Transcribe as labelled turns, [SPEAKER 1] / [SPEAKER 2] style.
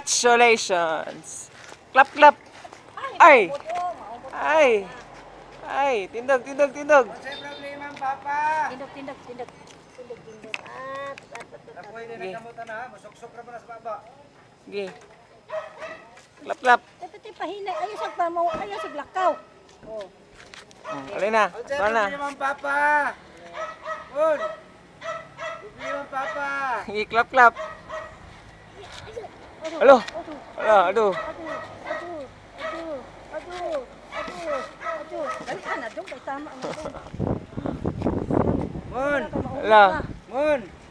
[SPEAKER 1] Congratulations! Clap, clap! Ay! Ay! Ay! Tindog, tindog, tindog!
[SPEAKER 2] Sa problema, Papa.
[SPEAKER 3] Tindog.
[SPEAKER 2] Pwede na kamutan na, masuksok na mo na sa baba.
[SPEAKER 1] Sige. Clap, clap!
[SPEAKER 3] Tati pahinay, ayaw sa pamo, ayaw sa lakaw. Oh.
[SPEAKER 1] Alin na?
[SPEAKER 2] Sa
[SPEAKER 1] Saan na?
[SPEAKER 2] problema, Papa. Un. Problema, Papa.
[SPEAKER 1] Sige, clap, clap! Alo! Alo, aduh!
[SPEAKER 3] Dali ka na dong, kay tama ang dong.
[SPEAKER 2] Mun.
[SPEAKER 1] Ala!
[SPEAKER 2] Mun.